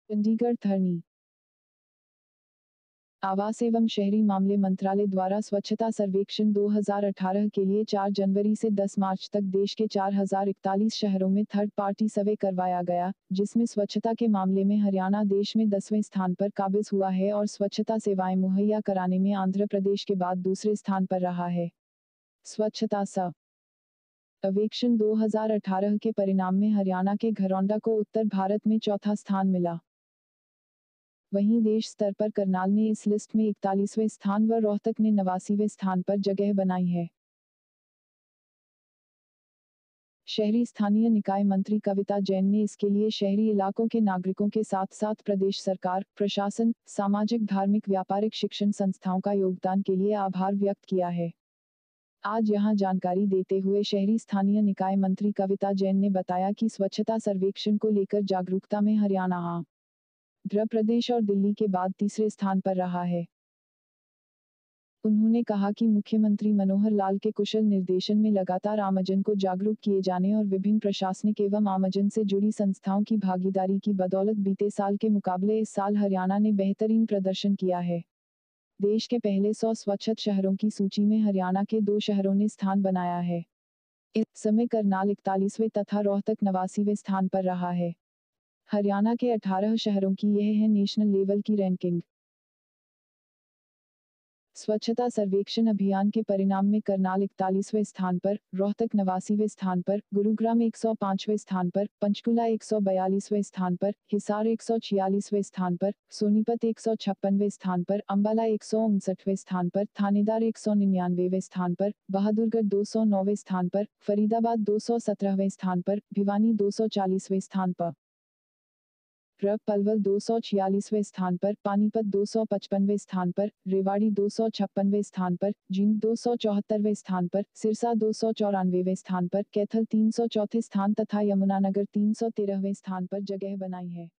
चंडीगढ़ धरनी। आवास एवं शहरी मामले मंत्रालय द्वारा स्वच्छता सर्वेक्षण 2018 के लिए 4 जनवरी से 10 मार्च तक देश के 4041 शहरों में थर्ड पार्टी सर्वे करवाया गया, जिसमें स्वच्छता के मामले में हरियाणा देश में 10वें स्थान पर काबिज हुआ है और स्वच्छता सेवाएं मुहैया कराने में आंध्र प्रदेश के बाद दूसरे स्थान पर रहा है। स्वच्छता सर्वेक्षण 2018 के परिणाम में हरियाणा के घरौंडा को उत्तर भारत में चौथा स्थान मिला। वहीं देश स्तर पर करनाल ने इस लिस्ट में 41वें स्थान व रोहतक ने 89वें स्थान पर जगह बनाई है। शहरी स्थानीय निकाय मंत्री कविता जैन ने इसके लिए शहरी इलाकों के नागरिकों के साथ साथ प्रदेश सरकार, प्रशासन, सामाजिक, धार्मिक, व्यापारिक, शिक्षण संस्थाओं का योगदान के लिए आभार व्यक्त किया है। आज यहां जानकारी देते हुए शहरी स्थानीय निकाय मंत्री कविता जैन ने बताया कि स्वच्छता सर्वेक्षण को लेकर जागरूकता में हरियाणा आंध्र प्रदेश और दिल्ली के बाद तीसरे स्थान पर रहा है। उन्होंने कहा कि मुख्यमंत्री मनोहर लाल के कुशल निर्देशन में लगातार आमजन को जागरूक किए जाने और विभिन्न प्रशासनिक एवं आमजन से जुड़ी संस्थाओं की भागीदारी की बदौलत बीते साल के मुकाबले इस साल हरियाणा ने बेहतरीन प्रदर्शन किया है। देश के पहले 100 स्वच्छ शहरों की सूची में हरियाणा के 2 शहरों ने स्थान बनाया है। इस समय करनाल 41वें तथा रोहतक 89वें स्थान पर रहा है। हरियाणा के 18 शहरों की यह है नेशनल लेवल की रैंकिंग। स्वच्छता सर्वेक्षण अभियान के परिणाम में करनाल 41वें स्थान पर, रोहतक 89वें स्थान पर, गुरुग्राम 105वें स्थान पर, पंचकुला 142वें स्थान पर, हिसार 146वें स्थान पर, सोनीपत 156वें स्थान पर, अंबाला 159वें स्थान पर, थानेदार 199वें स्थान पर, बहादुरगढ़ 209वें स्थान पर, फरीदाबाद 217वें स्थान पर, भिवानी 240वें स्थान पर, पलवल 246वें स्थान पर, पानीपत 255वें स्थान पर, रेवाड़ी 256वें स्थान पर, जींद 274वें स्थान पर, सिरसा 294वें स्थान पर, कैथल 304 स्थान तथा यमुनानगर 313वें स्थान पर जगह बनाई है।